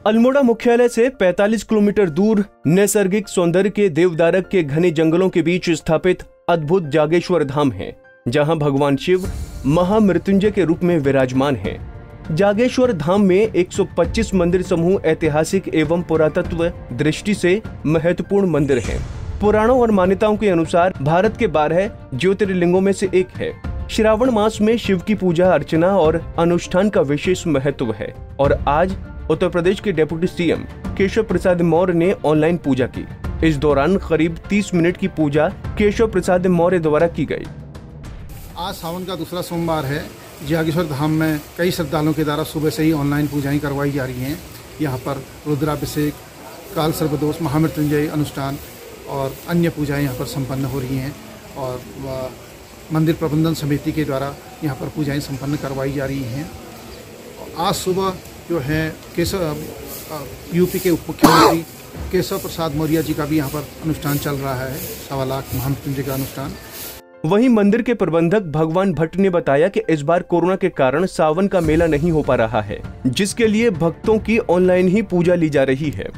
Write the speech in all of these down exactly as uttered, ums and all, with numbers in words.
अल्मोड़ा मुख्यालय से पैंतालीस किलोमीटर दूर नैसर्गिक सौंदर्य के देवदारक के घने जंगलों के बीच स्थापित अद्भुत जागेश्वर धाम है, जहां भगवान शिव महामृत्युंजय के रूप में विराजमान हैं। जागेश्वर धाम में एक सौ पच्चीस मंदिर समूह ऐतिहासिक एवं पुरातत्व दृष्टि से महत्वपूर्ण मंदिर हैं। पुराणों और मान्यताओं के अनुसार भारत के बारह ज्योतिर्लिंगों में से एक है। श्रावण मास में शिव की पूजा अर्चना और अनुष्ठान का विशेष महत्व है और आज उत्तर प्रदेश के डिप्टी सीएम केशव प्रसाद मौर्य ने ऑनलाइन पूजा की। इस दौरान करीब तीस मिनट की पूजा केशव प्रसाद मौर्य द्वारा की गई। आज सावन का दूसरा सोमवार है। जागेश्वर धाम में कई श्रद्धालुओं के द्वारा सुबह से ही ऑनलाइन पूजाएं करवाई जा रही हैं। यहाँ पर रुद्राभिषेक, काल सर्पदोष, महामृत्युंजय अनुष्ठान और अन्य पूजाएं यहाँ पर संपन्न हो रही हैं और मंदिर प्रबंधन समिति के द्वारा यहाँ पर पूजाएं संपन्न करवाई जा रही हैं। आज सुबह जो है केशव यूपी के उप मुख्यमंत्री केशव प्रसाद मौर्य जी का भी यहाँ पर अनुष्ठान चल रहा है, सवा लाख महामृत्युंजय का अनुष्ठान। वहीं मंदिर के प्रबंधक भगवान भट्ट ने बताया कि इस बार कोरोना के कारण सावन का मेला नहीं हो पा रहा है, जिसके लिए भक्तों की ऑनलाइन ही पूजा ली जा रही है।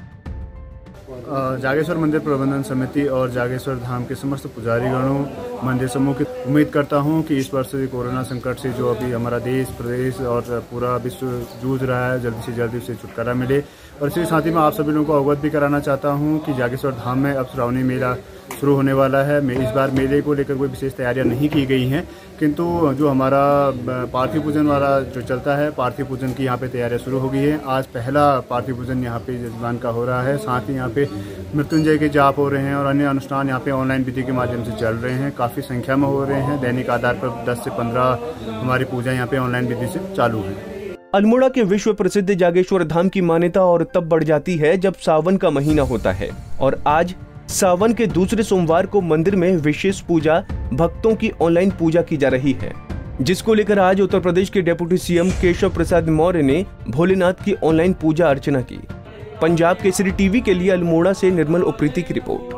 जागेश्वर मंदिर प्रबंधन समिति और जागेश्वर धाम के समस्त पुजारीगणों, मंदिर समूह की उम्मीद करता हूं कि इस वर्ष कोरोना संकट से जो अभी हमारा देश, प्रदेश और पूरा विश्व जूझ रहा है, जल्दी से जल्दी उससे छुटकारा मिले। और इसी साथ ही मैं आप सभी लोगों को अवगत भी कराना चाहता हूं कि जागेश्वर धाम में अब श्रावणी मेला शुरू होने वाला है। इस बार मेले को लेकर कोई विशेष तैयारियां नहीं की गई हैं, किंतु जो हमारा पार्थिव पूजन वाला जो चलता है, पार्थिव पूजन की यहाँ पे तैयारियां शुरू हो गई है। आज पहला पार्थिव पूजन यहाँ पे जजमान का हो रहा है। साथ ही यहाँ पे मृत्युंजय के जाप हो रहे हैं और अन्य अनुष्ठान यहाँ पे ऑनलाइन विधि के माध्यम से चल रहे हैं। काफ़ी संख्या में हो रहे हैं। दैनिक आधार पर दस से पंद्रह हमारी पूजा यहाँ पे ऑनलाइन विधि से चालू है। अल्मोड़ा के विश्व प्रसिद्ध जागेश्वर धाम की मान्यता और तब बढ़ जाती है जब सावन का महीना होता है और आज सावन के दूसरे सोमवार को मंदिर में विशेष पूजा, भक्तों की ऑनलाइन पूजा की जा रही है, जिसको लेकर आज उत्तर प्रदेश के डिप्टी सीएम केशव प्रसाद मौर्य ने भोलेनाथ की ऑनलाइन पूजा अर्चना की। पंजाब केसरी टीवी के लिए अल्मोड़ा से निर्मल उप्रेती की रिपोर्ट।